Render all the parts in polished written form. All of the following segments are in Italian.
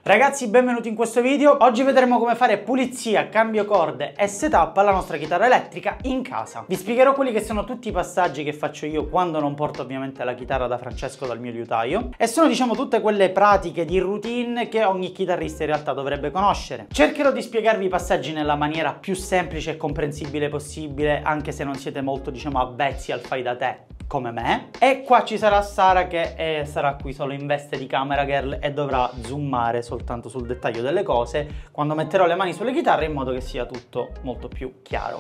Ragazzi, benvenuti in questo video. Oggi vedremo come fare pulizia, cambio corde e setup alla nostra chitarra elettrica in casa. Vi spiegherò quelli che sono tutti i passaggi che faccio io quando non porto ovviamente la chitarra da Francesco, dal mio liutaio, e sono tutte quelle pratiche di routine che ogni chitarrista in realtà dovrebbe conoscere. Cercherò di spiegarvi i passaggi nella maniera più semplice e comprensibile possibile, anche se non siete molto avvezzi al fai da te come me. E qua ci sarà Sara che sarà qui solo in veste di camera girl e dovrà zoomare soltanto sul dettaglio delle cose quando metterò le mani sulle chitarre, in modo che sia tutto molto più chiaro.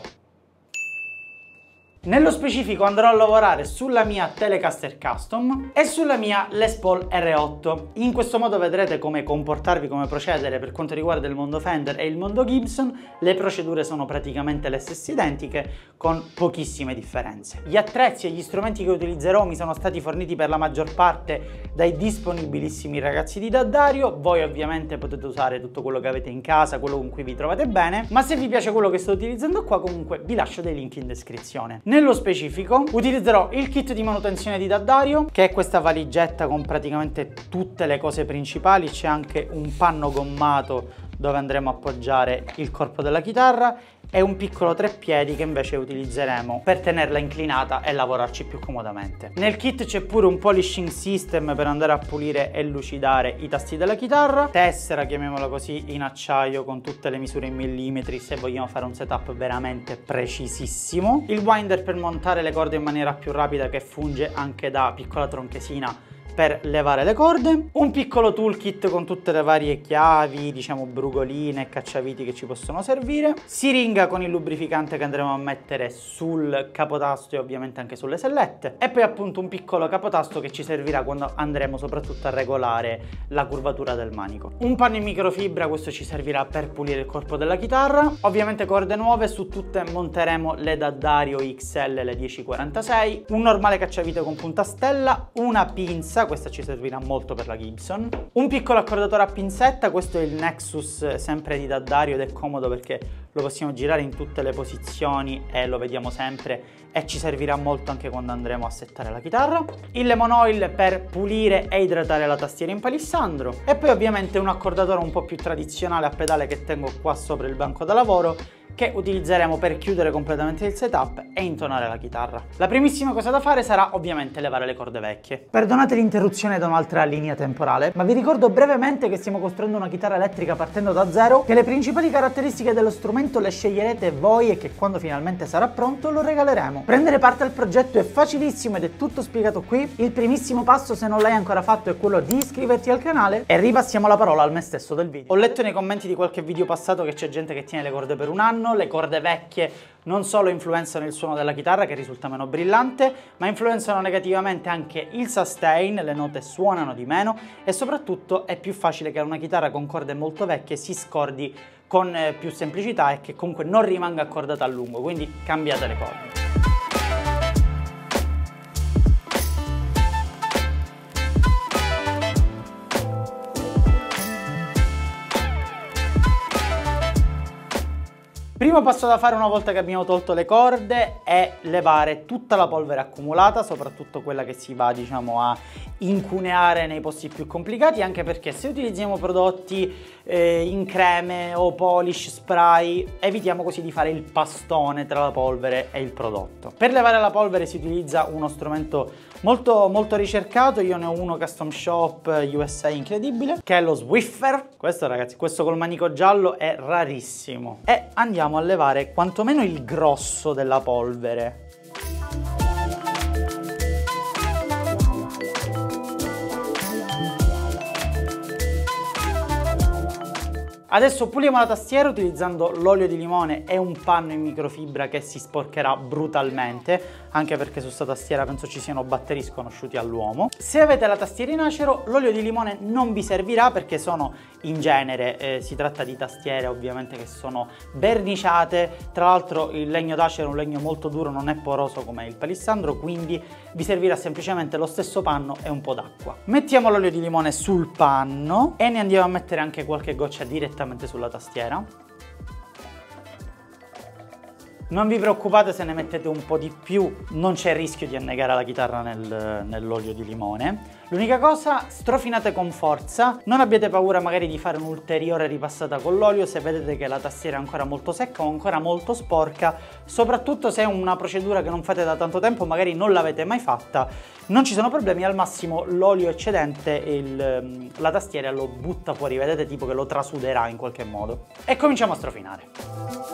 Nello specifico andrò a lavorare sulla mia Telecaster Custom e sulla mia Les Paul R8. In questo modo vedrete come comportarvi, come procedere per quanto riguarda il mondo Fender e il mondo Gibson. Le procedure sono praticamente le stesse identiche, con pochissime differenze. Gli attrezzi e gli strumenti che utilizzerò mi sono stati forniti per la maggior parte dai disponibilissimi ragazzi di D'Addario. Voi ovviamente potete usare tutto quello che avete in casa, quello con cui vi trovate bene, ma se vi piace quello che sto utilizzando qua, comunque vi lascio dei link in descrizione. Nello specifico utilizzerò il kit di manutenzione di D'Addario, che è questa valigetta con praticamente tutte le cose principali. C'è anche un panno gommato dove andremo a appoggiare il corpo della chitarra e un piccolo treppiedi che invece utilizzeremo per tenerla inclinata e lavorarci più comodamente. Nel kit c'è pure un polishing system per andare a pulire e lucidare i tasti della chitarra, tessera, chiamiamola così, in acciaio con tutte le misure in millimetri se vogliamo fare un setup veramente precisissimo, il winder per montare le corde in maniera più rapida, che funge anche da piccola tronchesina per levare le corde, un piccolo toolkit con tutte le varie chiavi, brugoline e cacciaviti che ci possono servire, siringa con il lubrificante che andremo a mettere sul capotasto e ovviamente anche sulle sellette, e poi appunto un piccolo capotasto che ci servirà quando andremo soprattutto a regolare la curvatura del manico. Un panno in microfibra, questo ci servirà per pulire il corpo della chitarra, ovviamente corde nuove, su tutte monteremo le D'Addario XL, le 1046, un normale cacciavite con punta stella, una pinza, questa ci servirà molto per la Gibson, un piccolo accordatore a pinzetta, questo è il Nexus sempre di D'Addario ed è comodo perché lo possiamo girare in tutte le posizioni e lo vediamo sempre, e ci servirà molto anche quando andremo a settare la chitarra, il lemon oil per pulire e idratare la tastiera in palissandro, e poi ovviamente un accordatore un po' più tradizionale a pedale che tengo qua sopra il banco da lavoro, che utilizzeremo per chiudere completamente il setup e intonare la chitarra. La primissima cosa da fare sarà ovviamente levare le corde vecchie. Perdonate l'interruzione da un'altra linea temporale, ma vi ricordo brevemente che stiamo costruendo una chitarra elettrica partendo da zero, che le principali caratteristiche dello strumento le sceglierete voi e che quando finalmente sarà pronto lo regaleremo. Prendere parte al progetto è facilissimo ed è tutto spiegato qui. Il primissimo passo, se non l'hai ancora fatto, è quello di iscriverti al canale, e ripassiamo la parola al me stesso del video. Ho letto nei commenti di qualche video passato che c'è gente che tiene le corde per un anno. Le corde vecchie non solo influenzano il suono della chitarra, che risulta meno brillante, ma influenzano negativamente anche il sustain, le note suonano di meno e soprattutto è più facile che una chitarra con corde molto vecchie si scordi con più semplicità e che comunque non rimanga accordata a lungo, quindi cambiate le corde. Primo passo da fare una volta che abbiamo tolto le corde è levare tutta la polvere accumulata, soprattutto quella che si va a incuneare nei posti più complicati, anche perché se utilizziamo prodotti in creme o polish spray, evitiamo così di fare il pastone tra la polvere e il prodotto. Per levare la polvere si utilizza uno strumento molto ricercato, io ne ho uno custom shop USA incredibile, che è lo Swiffer. Questo, ragazzi, questo col manico giallo è rarissimo, e andiamo a levare quantomeno il grosso della polvere. Adesso puliamo la tastiera utilizzando l'olio di limone e un panno in microfibra che si sporcherà brutalmente, anche perché su sta tastiera penso ci siano batteri sconosciuti all'uomo. Se avete la tastiera in acero, l'olio di limone non vi servirà, perché sono in genere, si tratta di tastiere ovviamente che sono verniciate. Tra l'altro il legno d'acero è un legno molto duro, non è poroso come il palissandro, quindi vi servirà semplicemente lo stesso panno e un po' d'acqua. Mettiamo l'olio di limone sul panno e ne andiamo a mettere anche qualche goccia direttamente sulla tastiera. Non vi preoccupate se ne mettete un po' di più, non c'è il rischio di annegare la chitarra nell'olio di limone. L'unica cosa, strofinate con forza, non abbiate paura magari di fare un'ulteriore ripassata con l'olio se vedete che la tastiera è ancora molto secca o ancora molto sporca, soprattutto se è una procedura che non fate da tanto tempo, magari non l'avete mai fatta, non ci sono problemi, al massimo l'olio eccedente la tastiera lo butta fuori, vedete tipo che lo trasuderà in qualche modo. E cominciamo a strofinare.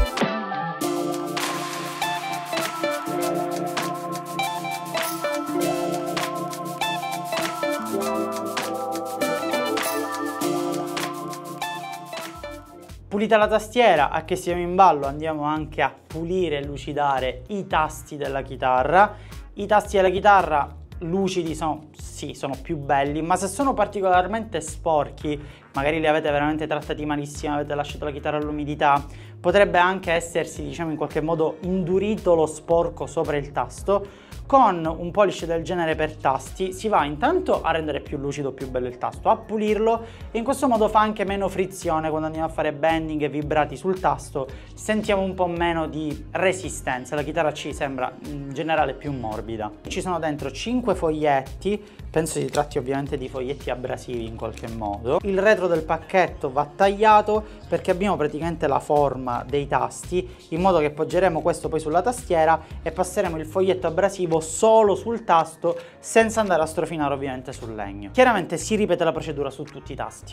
Pulita la tastiera, a che siamo in ballo andiamo anche a pulire e lucidare i tasti della chitarra. I tasti della chitarra lucidi sono più belli, ma se sono particolarmente sporchi, magari li avete veramente trattati malissimo, avete lasciato la chitarra all'umidità, potrebbe anche essersi, diciamo, in qualche modo indurito lo sporco sopra il tasto. Con un polish del genere per tasti si va intanto a rendere più lucido, più bello il tasto, a pulirlo, e in questo modo fa anche meno frizione quando andiamo a fare bending e vibrati sul tasto, sentiamo un po' meno di resistenza, la chitarra ci sembra in generale più morbida. Ci sono dentro 5 foglietti, penso si tratti ovviamente di foglietti abrasivi in qualche modo. Il retro del pacchetto va tagliato perché abbiamo praticamente la forma dei tasti, in modo che poggeremo questo poi sulla tastiera e passeremo il foglietto abrasivo solo sul tasto senza andare a strofinare ovviamente sul legno. Chiaramente si ripete la procedura su tutti i tasti.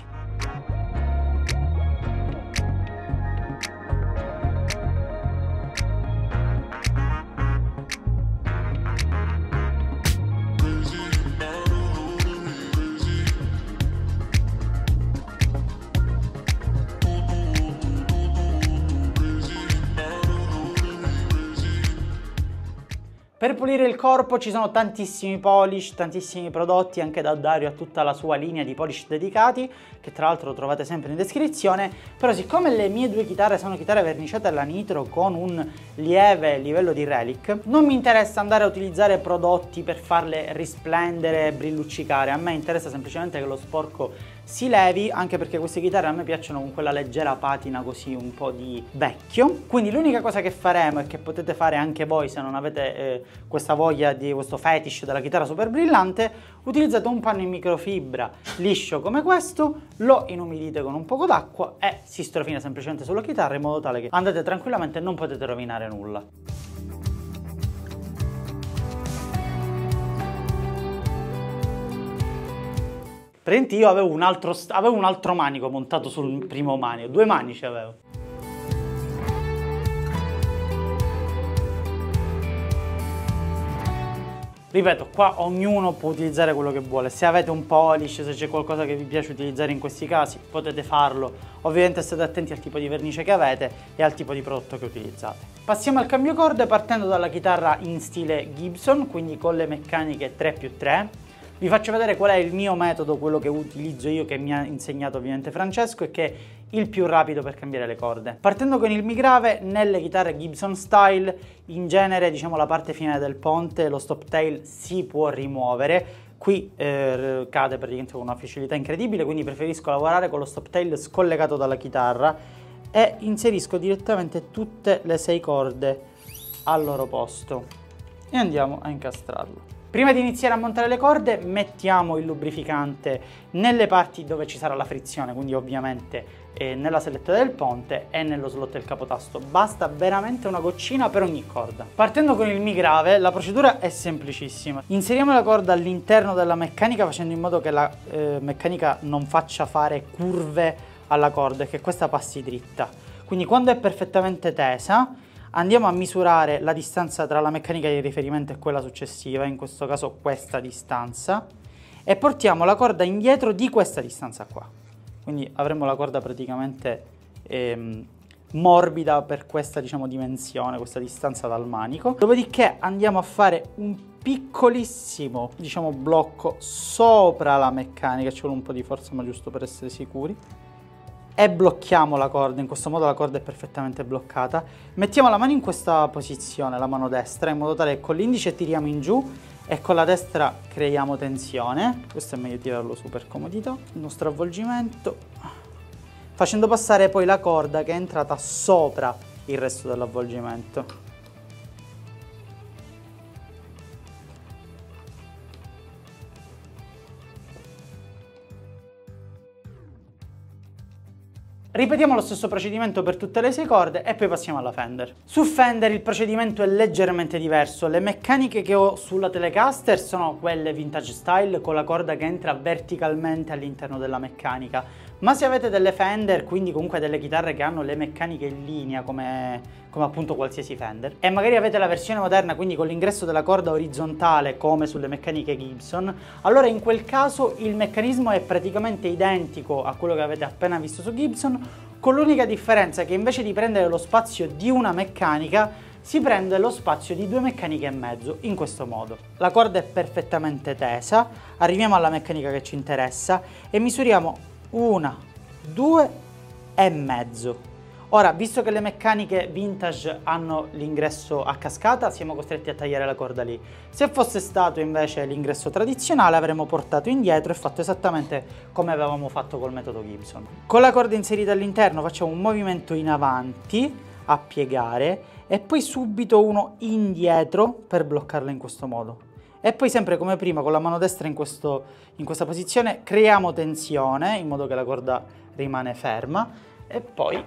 Per pulire il corpo ci sono tantissimi polish, tantissimi prodotti, anche da Dario ha tutta la sua linea di polish dedicati, che tra l'altro trovate sempre in descrizione. Però siccome le mie due chitarre sono chitarre verniciate alla nitro con un lieve livello di relic, non mi interessa andare a utilizzare prodotti per farle risplendere e brilluccicare, a me interessa semplicemente che lo sporco si levi, anche perché queste chitarre a me piacciono con quella leggera patina così un po' di vecchio. Quindi l'unica cosa che faremo, e che potete fare anche voi se non avete questa voglia di questo fetish della chitarra super brillante, utilizzate un panno in microfibra liscio come questo, lo inumidite con un poco d'acqua e si strofina semplicemente sulla chitarra in modo tale che andate tranquillamente e non potete rovinare nulla. Praticamente io avevo un altro manico montato sul primo manico, 2 manici avevo. Ripeto, qua ognuno può utilizzare quello che vuole, se avete un polish, se c'è qualcosa che vi piace utilizzare in questi casi, potete farlo. Ovviamente state attenti al tipo di vernice che avete e al tipo di prodotto che utilizzate. Passiamo al cambio corde partendo dalla chitarra in stile Gibson, quindi con le meccaniche 3+3. Vi faccio vedere qual è il mio metodo, quello che utilizzo io, che mi ha insegnato ovviamente Francesco e che è il più rapido per cambiare le corde. Partendo con il mi grave, nelle chitarre Gibson Style, in genere diciamo la parte finale del ponte, lo stop tail si può rimuovere. Qui cade praticamente con una facilità incredibile, quindi preferisco lavorare con lo stop tail scollegato dalla chitarra e inserisco direttamente tutte le 6 corde al loro posto e andiamo a incastrarlo. Prima di iniziare a montare le corde mettiamo il lubrificante nelle parti dove ci sarà la frizione, quindi ovviamente nella selletta del ponte e nello slot del capotasto. Basta veramente una goccina per ogni corda. Partendo con il mi grave, la procedura è semplicissima. Inseriamo la corda all'interno della meccanica facendo in modo che la meccanica non faccia fare curve alla corda e che questa passi dritta. Quindi quando è perfettamente tesa andiamo a misurare la distanza tra la meccanica di riferimento e quella successiva, in questo caso questa distanza, e portiamo la corda indietro di questa distanza qua. Quindi avremo la corda praticamente morbida per questa, diciamo, dimensione, questa distanza dal manico. Dopodiché andiamo a fare un piccolissimo, diciamo, blocco sopra la meccanica, ci vuole un po' di forza ma giusto per essere sicuri. E blocchiamo la corda, in questo modo la corda è perfettamente bloccata. Mettiamo la mano in questa posizione, la mano destra, in modo tale che con l'indice tiriamo in giù e con la destra creiamo tensione. Questo è meglio tirarlo su per comodità. Il nostro avvolgimento, facendo passare poi la corda che è entrata sopra il resto dell'avvolgimento. Ripetiamo lo stesso procedimento per tutte le 6 corde e poi passiamo alla Fender. Su Fender il procedimento è leggermente diverso. Le meccaniche che ho sulla Telecaster sono quelle vintage style con la corda che entra verticalmente all'interno della meccanica. Ma se avete delle Fender, quindi comunque delle chitarre che hanno le meccaniche in linea come appunto qualsiasi Fender, e magari avete la versione moderna, quindi con l'ingresso della corda orizzontale come sulle meccaniche Gibson, allora in quel caso il meccanismo è praticamente identico a quello che avete appena visto su Gibson, con l'unica differenza che invece di prendere lo spazio di una meccanica si prende lo spazio di 2 meccaniche e mezzo, in questo modo. La corda è perfettamente tesa, arriviamo alla meccanica che ci interessa e misuriamo 1, 2 e mezzo. Ora, visto che le meccaniche vintage hanno l'ingresso a cascata, siamo costretti a tagliare la corda lì. Se fosse stato invece l'ingresso tradizionale, avremmo portato indietro e fatto esattamente come avevamo fatto col metodo Gibson. Con la corda inserita all'interno facciamo un movimento in avanti a piegare e poi subito uno indietro per bloccarla in questo modo. E poi sempre come prima con la mano destra in questa posizione creiamo tensione in modo che la corda rimane ferma e poi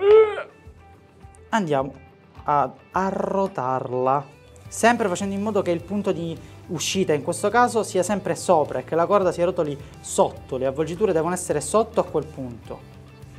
andiamo a arrotarla, sempre facendo in modo che il punto di uscita in questo caso sia sempre sopra e che la corda si rotoli sotto, le avvolgiture devono essere sotto a quel punto.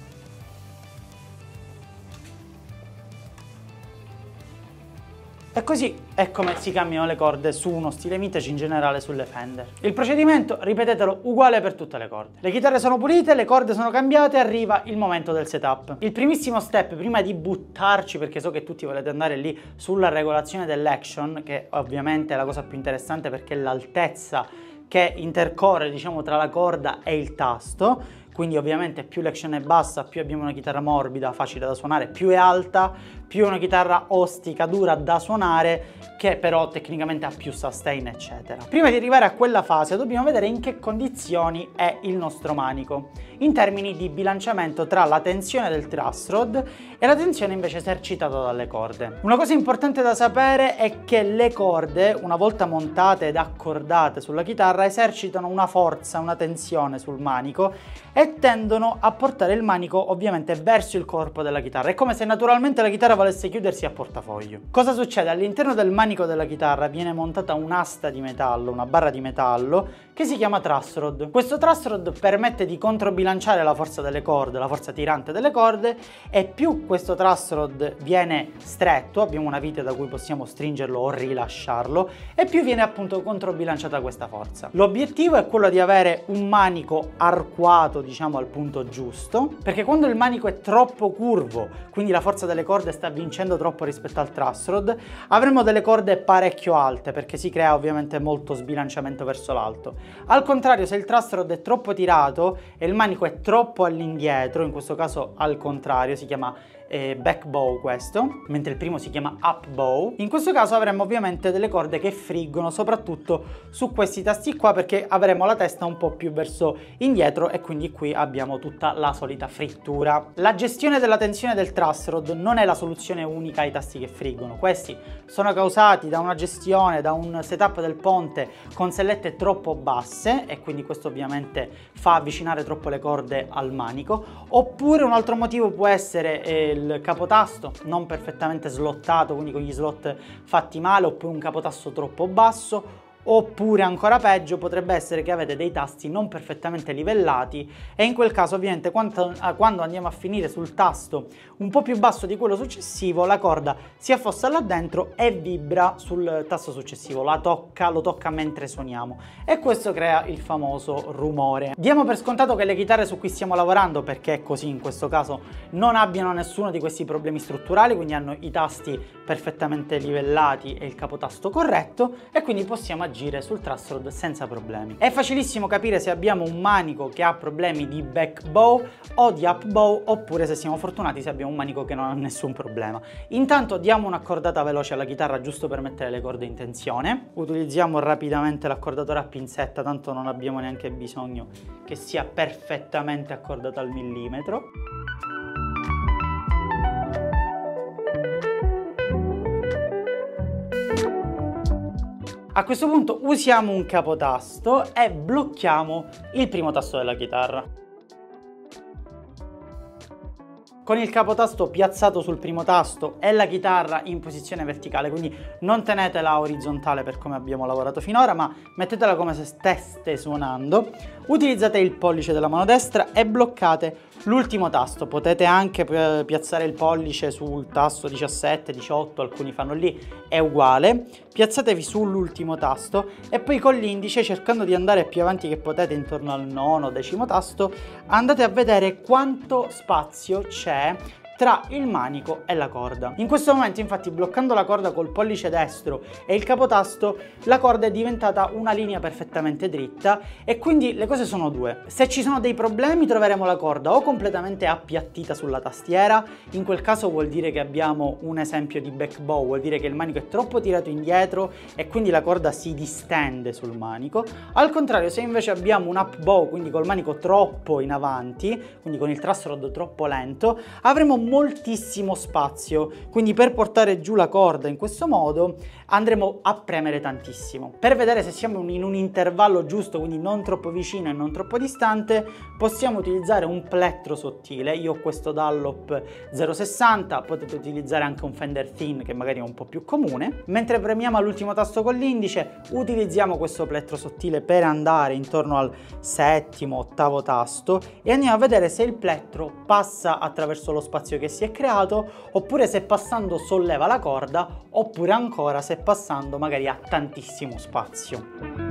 E così è come si cambiano le corde su uno stile vintage, in generale sulle Fender. Il procedimento, ripetetelo, uguale per tutte le corde. Le chitarre sono pulite, le corde sono cambiate, arriva il momento del setup. Il primissimo step, prima di buttarci, perché so che tutti volete andare lì sulla regolazione dell'action, che ovviamente è la cosa più interessante perché è l'altezza che intercorre, diciamo, tra la corda e il tasto. Quindi ovviamente più l'action è bassa, più abbiamo una chitarra morbida, facile da suonare, più è alta, più è una chitarra ostica, dura da suonare, che però tecnicamente ha più sustain, eccetera. Prima di arrivare a quella fase dobbiamo vedere in che condizioni è il nostro manico, in termini di bilanciamento tra la tensione del truss rod e la tensione invece esercitata dalle corde. Una cosa importante da sapere è che le corde, una volta montate ed accordate sulla chitarra, esercitano una forza, una tensione sul manico e tendono a portare il manico ovviamente verso il corpo della chitarra. È come se naturalmente la chitarra volesse chiudersi a portafoglio. Cosa succede? All'interno del manico della chitarra viene montata un'asta di metallo, una barra di metallo che si chiama truss rod. Questo truss rod permette di controbilanciare la forza delle corde, la forza tirante delle corde, e più questo truss rod viene stretto, abbiamo una vite da cui possiamo stringerlo o rilasciarlo, e più viene appunto controbilanciata questa forza. L'obiettivo è quello di avere un manico arcuato, diciamo, al punto giusto, perché quando il manico è troppo curvo, quindi la forza delle corde sta vincendo troppo rispetto al truss rod, avremo delle corde parecchio alte perché si crea ovviamente molto sbilanciamento verso l'alto. Al contrario, se il truss rod è troppo tirato e il manico è troppo all'indietro, in questo caso al contrario, si chiama back bow questo, mentre il primo si chiama up bow, in questo caso avremo ovviamente delle corde che friggono soprattutto su questi tasti qua, perché avremo la testa un po' più verso indietro e quindi qui abbiamo tutta la solita frittura. La gestione della tensione del truss rod non è la soluzione unica ai tasti che friggono, questi sono causati da una gestione, da un setup del ponte con sellette troppo basse e quindi questo ovviamente fa avvicinare troppo le corde al manico, oppure un altro motivo può essere il capotasto non perfettamente slottato, quindi con gli slot fatti male, oppure un capotasto troppo basso, oppure ancora peggio potrebbe essere che avete dei tasti non perfettamente livellati e in quel caso ovviamente quando andiamo a finire sul tasto un po' più basso di quello successivo, la corda si affossa là dentro e vibra sul tasto successivo, lo tocca mentre suoniamo e questo crea il famoso rumore. Diamo per scontato che le chitarre su cui stiamo lavorando, perché è così in questo caso, non abbiano nessuno di questi problemi strutturali, quindi hanno i tasti perfettamente livellati e il capotasto corretto e quindi possiamo agire sul truss rod senza problemi. È facilissimo capire se abbiamo un manico che ha problemi di back bow o di up bow, oppure se siamo fortunati se abbiamo un manico che non ha nessun problema. Intanto diamo un'accordata veloce alla chitarra giusto per mettere le corde in tensione. Utilizziamo rapidamente l'accordatore a pinzetta, tanto non abbiamo neanche bisogno che sia perfettamente accordata al millimetro. A questo punto usiamo un capotasto e blocchiamo il primo tasto della chitarra. Con il capotasto piazzato sul primo tasto e la chitarra in posizione verticale, quindi non tenetela orizzontale per come abbiamo lavorato finora, ma mettetela come se steste suonando. Utilizzate il pollice della mano destra e bloccate l'ultimo tasto. Potete anche piazzare il pollice sul tasto 17, 18, alcuni fanno lì, è uguale. Piazzatevi sull'ultimo tasto e poi con l'indice, cercando di andare più avanti che potete intorno al nono, decimo tasto, andate a vedere quanto spazio c'è tra il manico e la corda. In questo momento, infatti, bloccando la corda col pollice destro e il capotasto, la corda è diventata una linea perfettamente dritta e quindi le cose sono due. Se ci sono dei problemi troveremo la corda o completamente appiattita sulla tastiera, in quel caso vuol dire che abbiamo un esempio di back bow, vuol dire che il manico è troppo tirato indietro e quindi la corda si distende sul manico. Al contrario, se invece abbiamo un up bow, quindi col manico troppo in avanti, quindi con il truss rod troppo lento, avremo moltissimo spazio, quindi per portare giù la corda in questo modo andremo a premere tantissimo. Per vedere se siamo in un intervallo giusto, quindi non troppo vicino e non troppo distante, possiamo utilizzare un plettro sottile. Io ho questo Dunlop 060, potete utilizzare anche un Fender Thin che magari è un po' più comune. Mentre premiamo all'ultimo tasto con l'indice, utilizziamo questo plettro sottile per andare intorno al settimo, ottavo tasto e andiamo a vedere se il plettro passa attraverso lo spazio che si è creato, oppure se passando solleva la corda, oppure ancora se passando magari ha tantissimo spazio.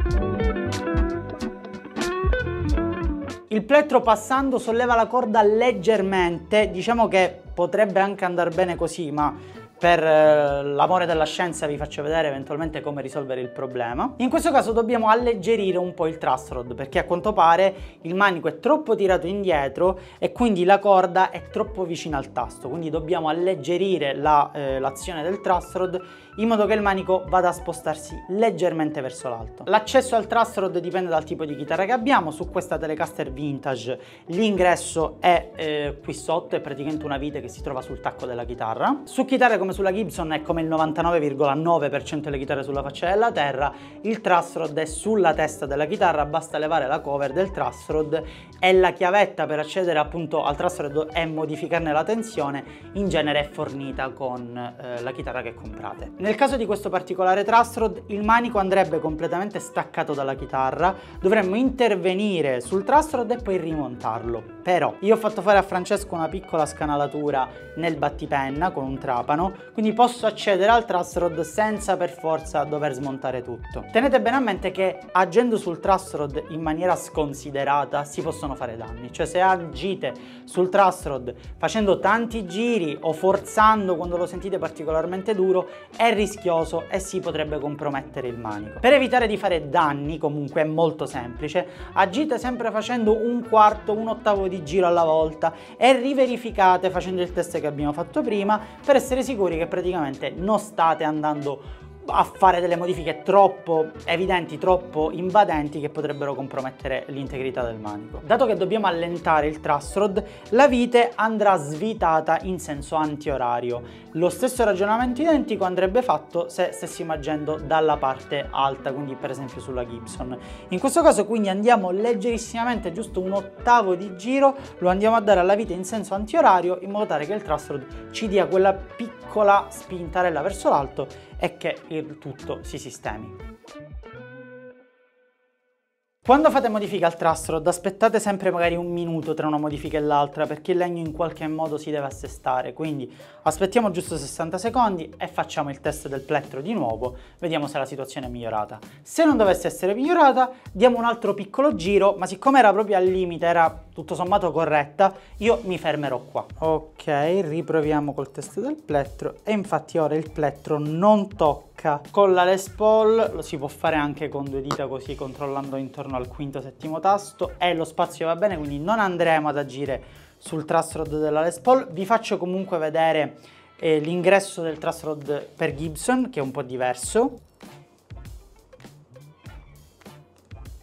Il plettro passando solleva la corda leggermente, diciamo che potrebbe anche andare bene così, ma per l'amore della scienza vi faccio vedere eventualmente come risolvere il problema. In questo caso dobbiamo alleggerire un po' il truss rod, perché a quanto pare il manico è troppo tirato indietro e quindi la corda è troppo vicina al tasto, quindi dobbiamo alleggerire l'azione del truss rod in modo che il manico vada a spostarsi leggermente verso l'alto. L'accesso al truss rod dipende dal tipo di chitarra che abbiamo. Su questa Telecaster Vintage l'ingresso è qui sotto, è praticamente una vite che si trova sul tacco della chitarra. Su chitarre come sulla Gibson è come il 99,9% delle chitarre sulla faccia della terra, il truss rod è sulla testa della chitarra, basta levare la cover del truss rod e la chiavetta per accedere appunto al truss rod e modificarne la tensione in genere è fornita con la chitarra che comprate. Nel caso di questo particolare truss rod il manico andrebbe completamente staccato dalla chitarra, dovremmo intervenire sul truss rod e poi rimontarlo. Però io ho fatto fare a Francesco una piccola scanalatura nel battipenna con un trapano, quindi posso accedere al truss rod senza per forza dover smontare tutto. Tenete bene a mente che agendo sul truss rod in maniera sconsiderata si possono fare danni, cioè se agite sul truss rod facendo tanti giri o forzando quando lo sentite particolarmente duro è rischioso e si potrebbe compromettere il manico. Per evitare di fare danni, comunque è molto semplice, agite sempre facendo un quarto, un ottavo di giro alla volta e riverificate facendo il test che abbiamo fatto prima per essere sicuri che praticamente non state andando a fare delle modifiche troppo evidenti, troppo invadenti che potrebbero compromettere l'integrità del manico. Dato che dobbiamo allentare il truss rod, la vite andrà svitata in senso antiorario. Lo stesso ragionamento identico andrebbe fatto se stessimo agendo dalla parte alta, quindi per esempio sulla Gibson. In questo caso quindi andiamo leggerissimamente, giusto un ottavo di giro, lo andiamo a dare alla vite in senso antiorario in modo tale che il truss rod ci dia quella piccola spintarella verso l'alto e che il tutto si sistemi. Quando fate modifica al truss rod aspettate sempre magari un minuto tra una modifica e l'altra perché il legno in qualche modo si deve assestare, quindi aspettiamo giusto 60 secondi e facciamo il test del plettro di nuovo, vediamo se la situazione è migliorata. Se non dovesse essere migliorata diamo un altro piccolo giro, ma siccome era proprio al limite, era tutto sommato corretta, io mi fermerò qua. Ok, riproviamo col test del plettro e infatti ora il plettro non tocca. Con la Les Paul lo si può fare anche con due dita così controllando intorno al quinto settimo tasto e lo spazio va bene, quindi non andremo ad agire sul truss rod della Les Paul. Vi faccio comunque vedere l'ingresso del truss rod per Gibson che è un po' diverso.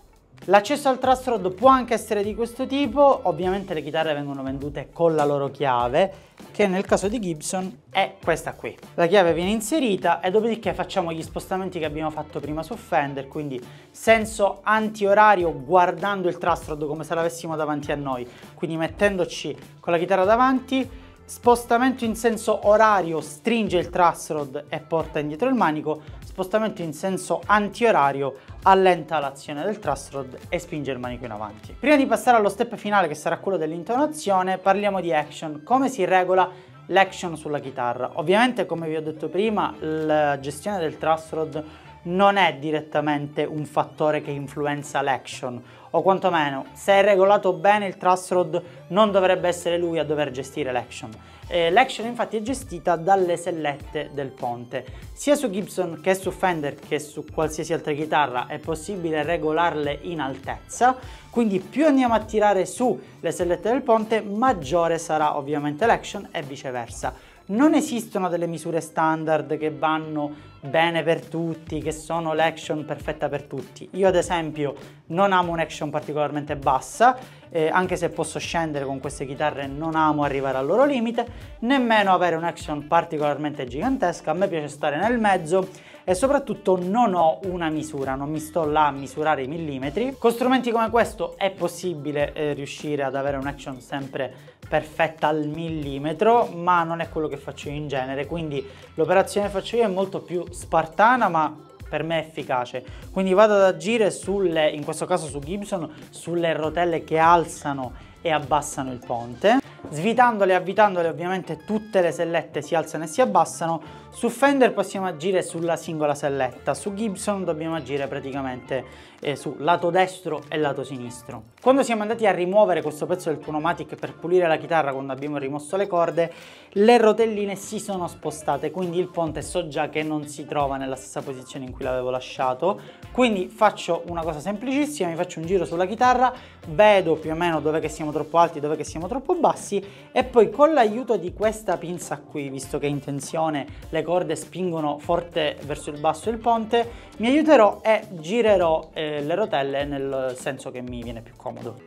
L'accesso al truss rod può anche essere di questo tipo, ovviamente le chitarre vengono vendute con la loro chiave, che nel caso di Gibson è questa qui. La chiave viene inserita e dopodiché facciamo gli spostamenti che abbiamo fatto prima su Fender, quindi senso antiorario guardando il truss rod come se l'avessimo davanti a noi, quindi mettendoci con la chitarra davanti. Spostamento in senso orario, stringe il truss rod e porta indietro il manico. Spostamento in senso antiorario, allenta l'azione del truss rod e spinge il manico in avanti. Prima di passare allo step finale, che sarà quello dell'intonazione, parliamo di action. Come si regola l'action sulla chitarra? Ovviamente, come vi ho detto prima, la gestione del truss rod non è direttamente un fattore che influenza l'action, o quantomeno, se è regolato bene il truss rod, non dovrebbe essere lui a dover gestire l'action. L'action infatti è gestita dalle sellette del ponte. Sia su Gibson che su Fender che su qualsiasi altra chitarra è possibile regolarle in altezza, quindi più andiamo a tirare su le sellette del ponte, maggiore sarà ovviamente l'action e viceversa. Non esistono delle misure standard che vanno bene per tutti, che sono l'action perfetta per tutti. Io ad esempio non amo un'action particolarmente bassa, anche se posso scendere con queste chitarre, non amo arrivare al loro limite, nemmeno avere un'action particolarmente gigantesca. A me piace stare nel mezzo e soprattutto non ho una misura, non mi sto là a misurare i millimetri. Con strumenti come questo è possibile riuscire ad avere un'action sempre perfetta al millimetro, ma non è quello che faccio io in genere, quindi l'operazione che faccio io è molto più spartana, ma per me è efficace. Quindi vado ad agire sulle, in questo caso su Gibson, sulle rotelle che alzano e abbassano il ponte. Svitandole e avvitandole ovviamente tutte le sellette si alzano e si abbassano. Su Fender possiamo agire sulla singola selletta, su Gibson dobbiamo agire praticamente su lato destro e lato sinistro. Quando siamo andati a rimuovere questo pezzo del pneumatic per pulire la chitarra, quando abbiamo rimosso le corde, le rotelline si sono spostate, quindi il ponte so già che non si trova nella stessa posizione in cui l'avevo lasciato. Quindi faccio una cosa semplicissima, mi faccio un giro sulla chitarra, vedo più o meno dove che siamo troppo alti, dove che siamo troppo bassi, e poi con l'aiuto di questa pinza qui, visto che in tensione le corde spingono forte verso il basso il ponte, mi aiuterò e girerò le rotelle nel senso che mi viene più comodo.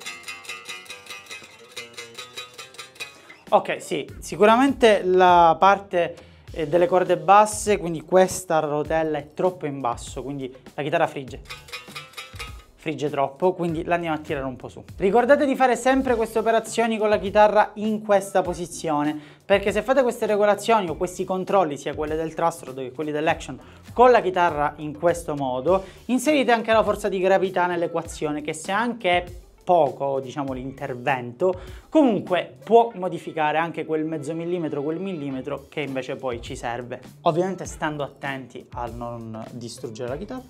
Ok, sì, sicuramente la parte delle corde basse, quindi questa rotella è troppo in basso, quindi la chitarra frigge troppo, quindi la andiamo a tirare un po' su. Ricordate di fare sempre queste operazioni con la chitarra in questa posizione, perché se fate queste regolazioni o questi controlli, sia quelli del truss rod che quelli dell'action, con la chitarra in questo modo, inserite anche la forza di gravità nell'equazione, che se anche è poco, diciamo, l'intervento, comunque può modificare anche quel mezzo millimetro, quel millimetro che invece poi ci serve. Ovviamente stando attenti a non distruggere la chitarra.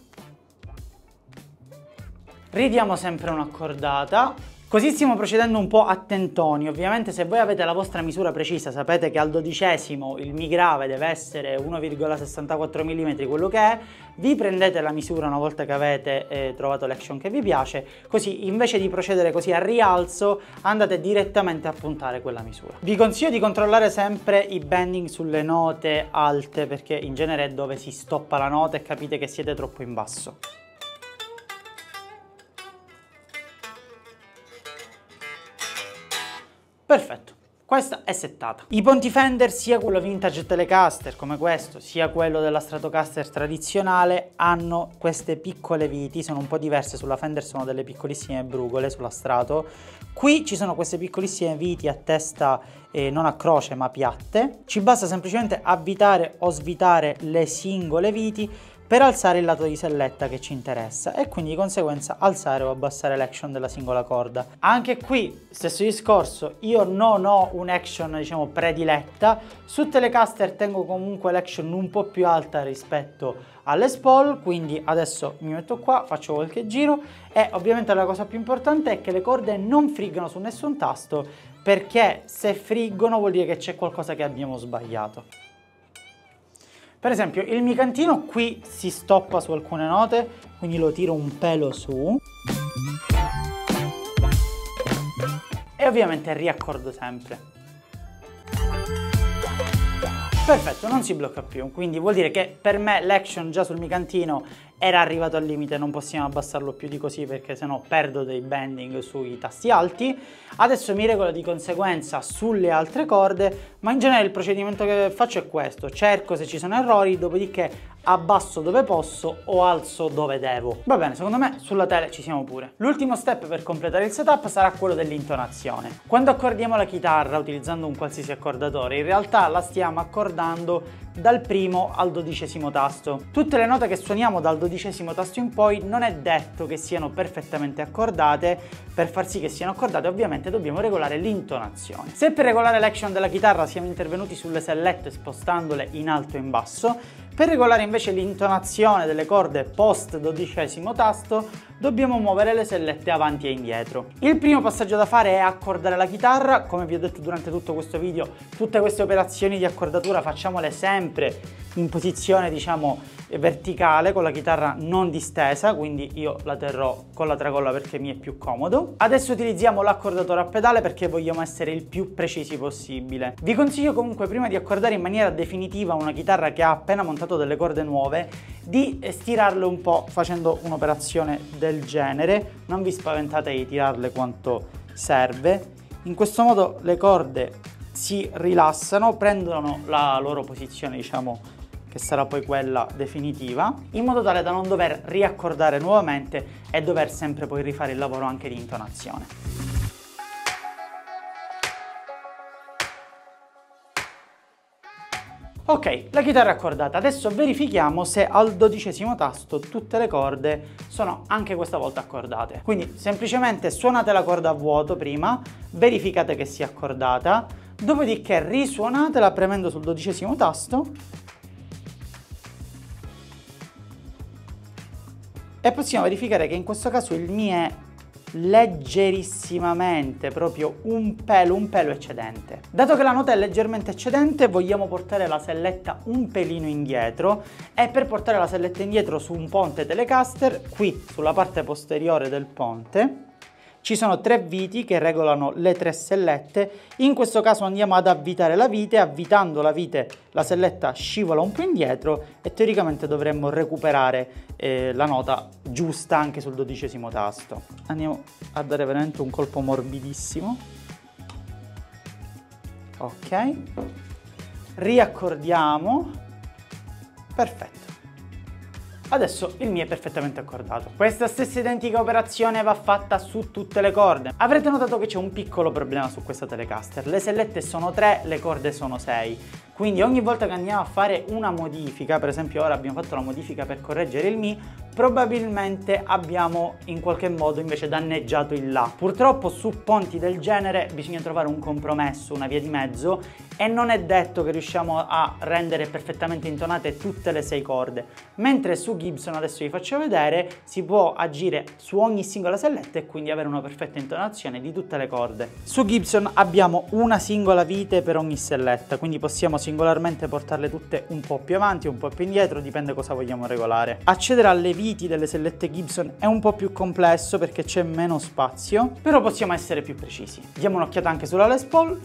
Ridiamo sempre un'accordata, così stiamo procedendo un po' a tentoni. Ovviamente se voi avete la vostra misura precisa, sapete che al 12° il mi grave deve essere 1,64 mm, quello che è, vi prendete la misura una volta che avete trovato l'action che vi piace, così invece di procedere così a rialzo andate direttamente a puntare quella misura. Vi consiglio di controllare sempre i bending sulle note alte, perché in genere è dove si stoppa la nota e capite che siete troppo in basso. Perfetto, questa è settata. I ponti Fender, sia quello vintage Telecaster come questo, sia quello della Stratocaster tradizionale, hanno queste piccole viti, sono un po' diverse. Sulla Fender sono delle piccolissime brugole, sulla Strato. Qui ci sono queste piccolissime viti a testa non a croce ma piatte. Ci basta semplicemente avvitare o svitare le singole viti per alzare il lato di selletta che ci interessa e quindi di conseguenza alzare o abbassare l'action della singola corda. Anche qui stesso discorso, io non ho un'action diciamo prediletta, su Telecaster tengo comunque l'action un po' più alta rispetto alle Les Paul, quindi adesso mi metto qua, faccio qualche giro e ovviamente la cosa più importante è che le corde non friggono su nessun tasto, perché se friggono vuol dire che c'è qualcosa che abbiamo sbagliato. Per esempio il micantino qui si stoppa su alcune note, quindi lo tiro un pelo su e ovviamente riaccordo sempre. Perfetto, non si blocca più, quindi vuol dire che per me l'action già sul micantino era arrivato al limite, non possiamo abbassarlo più di così perché sennò perdo dei bending sui tasti alti. Adesso mi regolo di conseguenza sulle altre corde, ma in genere il procedimento che faccio è questo: cerco se ci sono errori, dopodiché abbasso dove posso o alzo dove devo. Va bene, secondo me sulla tele ci siamo pure. L'ultimo step per completare il setup sarà quello dell'intonazione. Quando accordiamo la chitarra utilizzando un qualsiasi accordatore, in realtà la stiamo accordando dal primo al 12° tasto. Tutte le note che suoniamo dal 12° tasto in poi non è detto che siano perfettamente accordate. Per far sì che siano accordate ovviamente dobbiamo regolare l'intonazione. Se per regolare l'action della chitarra siamo intervenuti sulle sellette spostandole in alto e in basso, per regolare invece l'intonazione delle corde post 12° tasto dobbiamo muovere le sellette avanti e indietro. Il primo passaggio da fare è accordare la chitarra. Come vi ho detto durante tutto questo video, tutte queste operazioni di accordatura facciamole sempre in posizione diciamo verticale, con la chitarra non distesa, quindi io la terrò con la tracolla perché mi è più comodo. Adesso utilizziamo l'accordatore a pedale perché vogliamo essere il più precisi possibile. Vi consiglio comunque, prima di accordare in maniera definitiva una chitarra che ha appena montato delle corde nuove, di stirarle un po' facendo un'operazione del genere. Non vi spaventate di tirarle quanto serve. In questo modo le corde si rilassano, prendono la loro posizione, diciamo, che sarà poi quella definitiva, in modo tale da non dover riaccordare nuovamente e dover sempre poi rifare il lavoro anche di intonazione. Ok, la chitarra è accordata. Adesso verifichiamo se al 12° tasto tutte le corde sono anche questa volta accordate. Quindi semplicemente suonate la corda a vuoto prima, verificate che sia accordata, dopodiché risuonatela premendo sul 12° tasto e possiamo verificare che in questo caso il Mi è leggerissimamente, proprio un pelo eccedente. Dato che la nota è leggermente eccedente, vogliamo portare la selletta un pelino indietro, e per portare la selletta indietro su un ponte Telecaster, qui sulla parte posteriore del ponte ci sono 3 viti che regolano le 3 sellette. In questo caso andiamo ad avvitare la vite. Avvitando la vite la selletta scivola un po' indietro e teoricamente dovremmo recuperare la nota giusta anche sul 12° tasto. Andiamo a dare veramente un colpo morbidissimo. Ok, riaccordiamo. Perfetto. Adesso il Mi è perfettamente accordato. Questa stessa identica operazione va fatta su tutte le corde. Avrete notato che c'è un piccolo problema su questa Telecaster. Le sellette sono 3, le corde sono 6. Quindi ogni volta che andiamo a fare una modifica, per esempio ora abbiamo fatto la modifica per correggere il Mi, probabilmente abbiamo in qualche modo invece danneggiato il La. Purtroppo su ponti del genere bisogna trovare un compromesso, una via di mezzo, e non è detto che riusciamo a rendere perfettamente intonate tutte le 6 corde. Mentre su Gibson, adesso vi faccio vedere, si può agire su ogni singola selletta e quindi avere una perfetta intonazione di tutte le corde. Su Gibson abbiamo una singola vite per ogni selletta, quindi possiamo singolarmente portarle tutte un po' più avanti, un po' più indietro, dipende cosa vogliamo regolare. Accedere alle viti delle sellette Gibson è un po' più complesso perché c'è meno spazio, però possiamo essere più precisi. Diamo un'occhiata anche sulla Les Paul.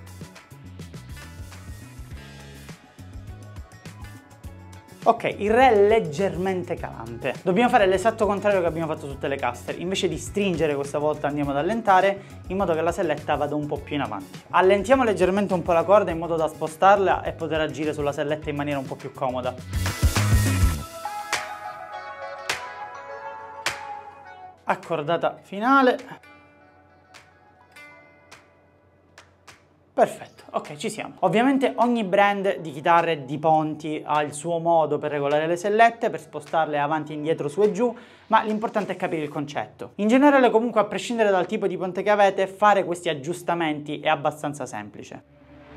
Ok, il Re è leggermente calante. Dobbiamo fare l'esatto contrario che abbiamo fatto su Telecaster. Invece di stringere questa volta andiamo ad allentare, in modo che la selletta vada un po' più in avanti. Allentiamo leggermente un po' la corda in modo da spostarla e poter agire sulla selletta in maniera un po' più comoda. Accordata finale. Perfetto, ok, ci siamo. Ovviamente ogni brand di chitarre e di ponti ha il suo modo per regolare le sellette, per spostarle avanti e indietro, su e giù, ma l'importante è capire il concetto. In generale, comunque, a prescindere dal tipo di ponte che avete, fare questi aggiustamenti è abbastanza semplice.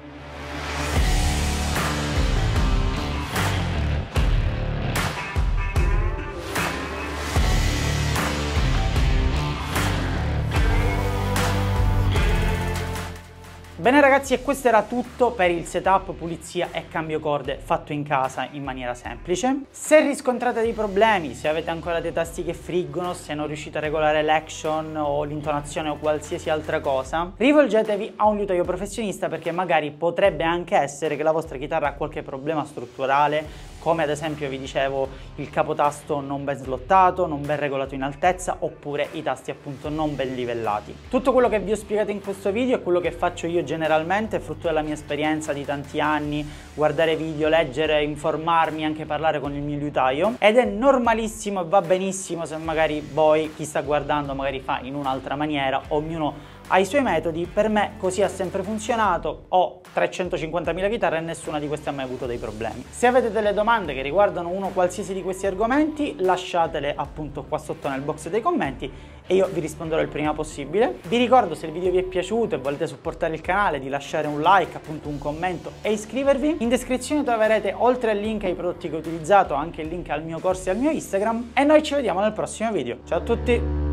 Bene ragazzi, e questo era tutto per il setup, pulizia e cambio corde fatto in casa in maniera semplice. Se riscontrate dei problemi, se avete ancora dei tasti che friggono, se non riuscite a regolare l'action o l'intonazione o qualsiasi altra cosa, rivolgetevi a un liutaio professionista, perché magari potrebbe anche essere che la vostra chitarra ha qualche problema strutturale, come ad esempio vi dicevo il capotasto non ben slottato, non ben regolato in altezza, oppure i tasti appunto non ben livellati. Tutto quello che vi ho spiegato in questo video è quello che faccio io generalmente, frutto della mia esperienza di tanti anni, guardare video, leggere, informarmi, anche parlare con il mio liutaio, ed è normalissimo e va benissimo se magari voi, chi sta guardando, magari fa in un'altra maniera, ognuno ha i suoi metodi. Per me così ha sempre funzionato, ho 350.000 chitarre e nessuna di queste ha mai avuto dei problemi. Se avete delle domande che riguardano uno qualsiasi di questi argomenti, lasciatele appunto qua sotto nel box dei commenti e io vi risponderò il prima possibile. Vi ricordo, se il video vi è piaciuto e volete supportare il canale, di lasciare un like, appunto un commento e iscrivervi. In descrizione troverete, oltre al link ai prodotti che ho utilizzato, anche il link al mio corso e al mio Instagram, e noi ci vediamo nel prossimo video. Ciao a tutti!